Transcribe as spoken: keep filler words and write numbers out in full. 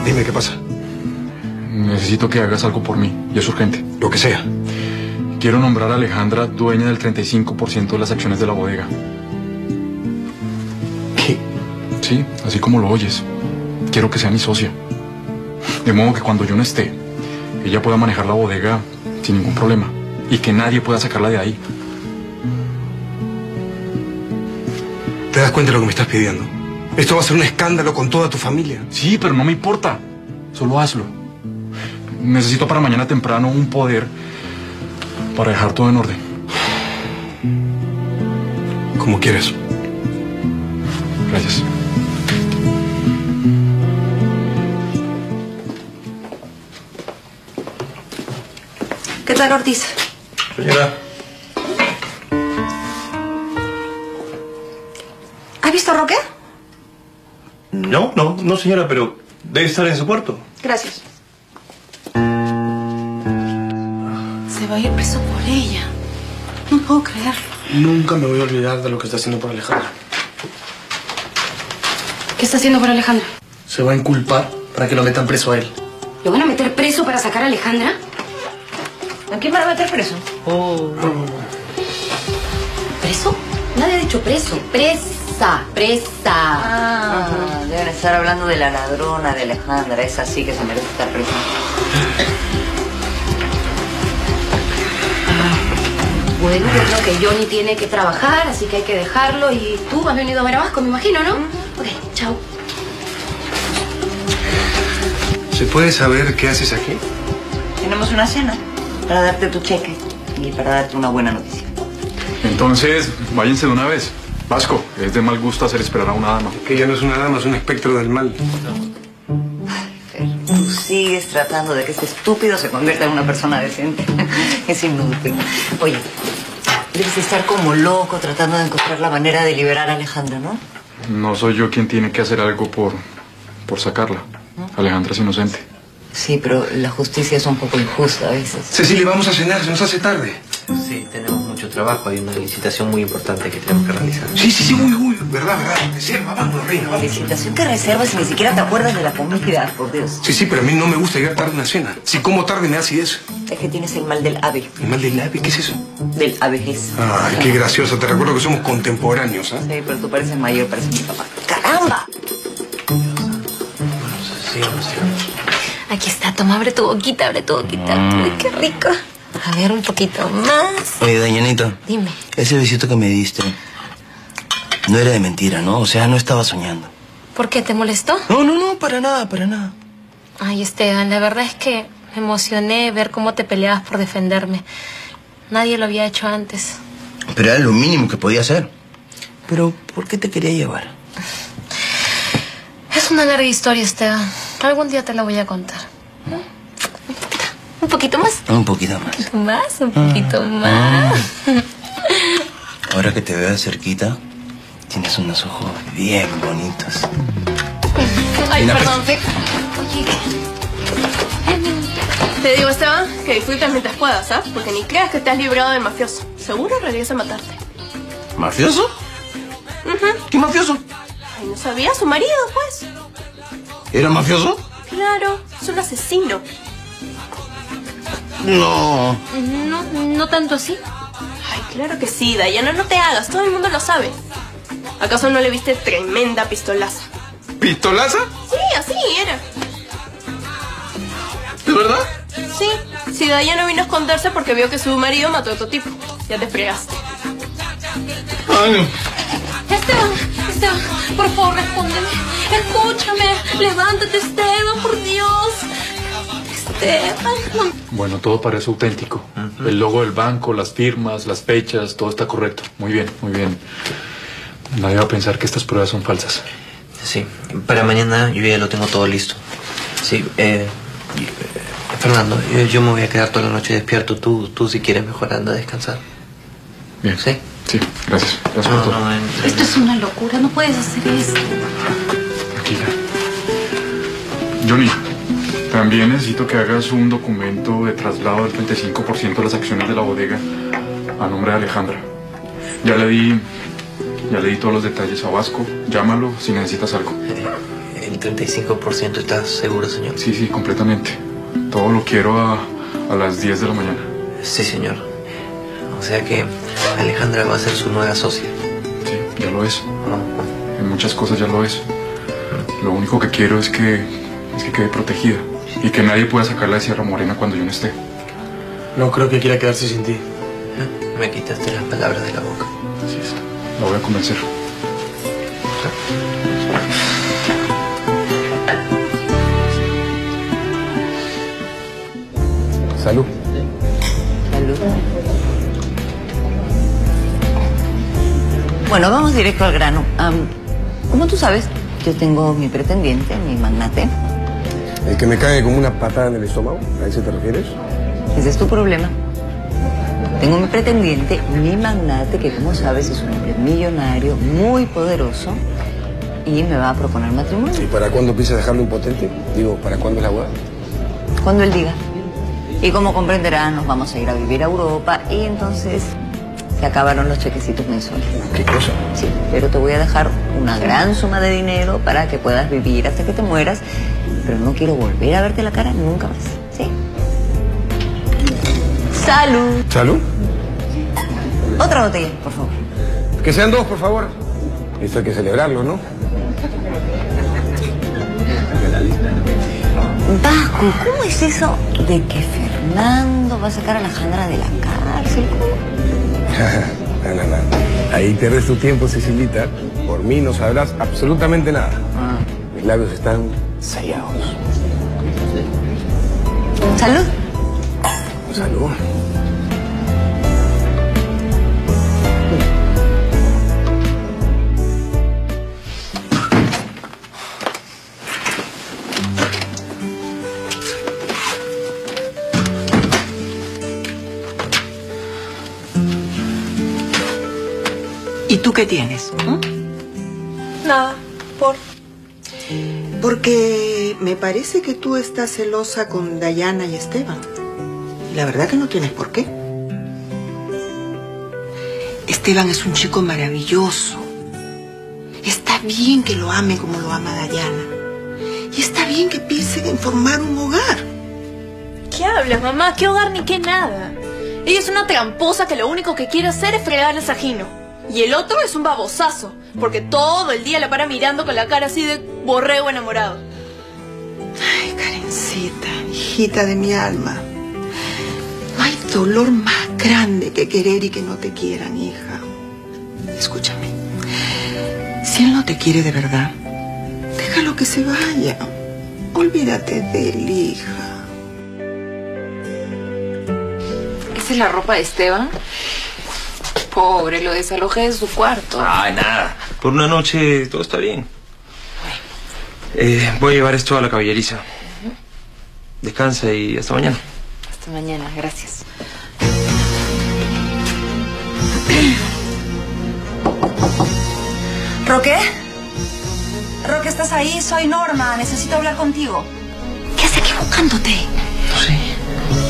Dime, ¿qué pasa? Necesito que hagas algo por mí, y es urgente. Lo que sea. Quiero nombrar a Alejandra dueña del treinta y cinco por ciento de las acciones de la bodega. ¿Qué? Sí, así como lo oyes. Quiero que sea mi socia. De modo que cuando yo no esté, ella pueda manejar la bodega sin ningún problema. Y que nadie pueda sacarla de ahí. ¿Te das cuenta de lo que me estás pidiendo? Esto va a ser un escándalo con toda tu familia. Sí, pero no me importa. Solo hazlo. Necesito para mañana temprano un poder para dejar todo en orden. Como quieres. Gracias. ¿Qué tal, Ortiz? Señora. ¿Has visto a Roque? No, no, no, señora, pero debe estar en su cuarto. Gracias. Se va a ir preso por ella. No puedo creerlo. Nunca me voy a olvidar de lo que está haciendo por Alejandra. ¿Qué está haciendo por Alejandra? Se va a inculpar para que lo metan preso a él. ¿Lo van a meter preso para sacar a Alejandra? ¿A quién van a meter preso? Oh. ¿Preso? Nadie ha dicho preso. Presa, presa. Ah, deben estar hablando de la ladrona de Alejandra. Esa sí que se merece estar presa. Bueno, yo creo que Johnny tiene que trabajar, así que hay que dejarlo. Y tú has venido a ver a Vasco, me imagino, ¿no? Ok, chao. ¿Se puede saber qué haces aquí? Tenemos una cena para darte tu cheque y para darte una buena noticia. Entonces, váyanse de una vez. Vasco, es de mal gusto hacer esperar a una dama. Que ella no es una dama, es un espectro del mal. Tú sigues tratando de que este estúpido se convierta en una persona decente. Es inútil. Oye, debes estar como loco tratando de encontrar la manera de liberar a Alejandra, ¿no? No soy yo quien tiene que hacer algo por, por sacarla. Alejandra es inocente. Sí, pero la justicia es un poco injusta a veces. Cecilia, vamos a cenar, se nos hace tarde. Sí, tenemos mucho trabajo. Hay una licitación muy importante que tenemos que realizar. Sí, sí, sí, uy, uy, verdad, verdad. Reserva, vamos, reina, vamos. Licitación que reservas y ni siquiera te acuerdas de la comida, por Dios. Sí, sí, pero a mí no me gusta llegar tarde a una cena. Si como tarde me da acidez. Es que tienes el mal del ave. ¿El mal del ave? ¿Qué es eso? Del avejez. Ay, qué gracioso. Te recuerdo que somos contemporáneos, ¿ah? Sí, pero tú pareces mayor, pareces mi papá. ¡Caramba! Sigamos, sigamos. Aquí está, toma, abre tu boquita, abre tu boquita. Mm. Uy, qué rico. A ver, un poquito más. Oye, Dañanita. Dime. Ese besito que me diste no era de mentira, ¿no? O sea, no estaba soñando. ¿Por qué? ¿Te molestó? No, no, no, para nada, para nada. Ay, Esteban, la verdad es que me emocioné ver cómo te peleabas por defenderme. Nadie lo había hecho antes. Pero era lo mínimo que podía hacer. Pero, ¿por qué te quería llevar? Es una larga historia, Esteban. Algún día te la voy a contar. Un poquito más. Un poquito más. Un poquito más, un poquito más. Ahora que te veo de cerquita, tienes unos ojos bien bonitos. Ay, Mira, perdón. Te... Oye, te digo, Esteban, que disfrutes mientras puedas, ¿ah? Porque ni creas que te has librado del mafioso. Seguro regresa a matarte. ¿Mafioso? Uh-huh. ¿Qué mafioso? Ay, ¿no sabías? Su marido, pues. ¿Era mafioso? Claro, es un asesino. No. No, no tanto así. Ay, claro que sí, Dayana, no te hagas. Todo el mundo lo sabe. ¿Acaso no le viste tremenda pistolaza? ¿Pistolaza? Sí, así era. ¿De verdad? Sí, si Dayana vino a esconderse porque vio que su marido mató a otro tipo. Ya te fregaste. Ay, no. Esteban, Esteban, por favor, respóndeme. Escúchame. Levántate, Esteban, por Dios. Esteban. Bueno, todo parece auténtico. Uh-huh. El logo del banco, las firmas, las fechas, todo está correcto. Muy bien, muy bien. Nadie va a pensar que estas pruebas son falsas. Sí, para mañana yo ya lo tengo todo listo. Sí, eh, eh Fernando, yo, yo me voy a quedar toda la noche despierto. Tú, tú si quieres mejor anda a descansar. Bien. ¿Sí? Sí, gracias. Gracias no, por todo. No, en... Esto es una locura, no puedes hacer esto. Tranquila. Johnny, también necesito que hagas un documento de traslado del treinta y cinco por ciento de las acciones de la bodega a nombre de Alejandra. Ya le di, ya le di todos los detalles a Vasco. Llámalo si necesitas algo. Eh, un treinta y cinco por ciento, ¿estás seguro, señor? Sí, sí, completamente. Todo lo quiero a, a las diez de la mañana. Sí, señor. O sea que Alejandra va a ser su nueva socia. Sí, ya lo es. En muchas cosas ya lo es. Lo único que quiero es que, es que quede protegida y que nadie pueda sacarla de Sierra Morena cuando yo no esté. No creo que quiera quedarse sin ti. Me quitaste las palabras de la boca. Así es. La voy a convencer. Salud. Salud. Bueno, vamos directo al grano. Um, como tú sabes, yo tengo mi pretendiente, mi magnate. ¿El que me cae como una patada en el estómago? ¿A ese te refieres? Ese es tu problema. Tengo mi pretendiente, mi magnate, que como sabes es un hombre millonario, muy poderoso, y me va a proponer matrimonio. ¿Y para cuándo piensas dejarlo impotente? Digo, ¿para cuándo es la boda? Cuando él diga. Y como comprenderás, nos vamos a ir a vivir a Europa y entonces se acabaron los chequecitos mensuales. ¿Qué cosa? Sí, pero te voy a dejar una gran suma de dinero para que puedas vivir hasta que te mueras, pero no quiero volver a verte la cara nunca más, ¿sí? ¡Salud! ¿Salud? Otra botella, por favor. Que sean dos, por favor. Esto hay que celebrarlo, ¿no? Vasco, ¿cómo es eso de que Fernando va a sacar a Alejandra de la cárcel? No, no, no. Ahí pierdes tu tiempo, Cecilita. Por mí no sabrás absolutamente nada. Ah. Mis labios están sellados. ¿Salud? Salud. ¿Y tú qué tienes? ¿Mm? Nada, por... Porque me parece que tú estás celosa con Dayana y Esteban. Y la verdad que no tienes por qué. Esteban es un chico maravilloso. Está bien que lo ame como lo ama Dayana. Y está bien que piensen en formar un hogar. ¿Qué hablas, mamá? ¿Qué hogar ni qué nada? Ella es una tramposa que lo único que quiere hacer es fregarles a Gino. Y el otro es un babosazo, porque todo el día la para mirando con la cara así de borrego enamorado. Ay, Karencita, hijita de mi alma. No hay dolor más grande que querer y que no te quieran, hija. Escúchame. Si él no te quiere de verdad, déjalo que se vaya. Olvídate de él, hija. ¿Esa es la ropa de Esteban? Pobre, lo desalojé de su cuarto. Ay, nada. Por una noche todo está bien. Eh, voy a llevar esto a la caballeriza. Uh-huh. Descansa y hasta mañana. Hasta mañana, gracias. ¿Roque? Roque, ¿estás ahí? Soy Norma. Necesito hablar contigo. ¿Qué haces aquí buscándote? No sé.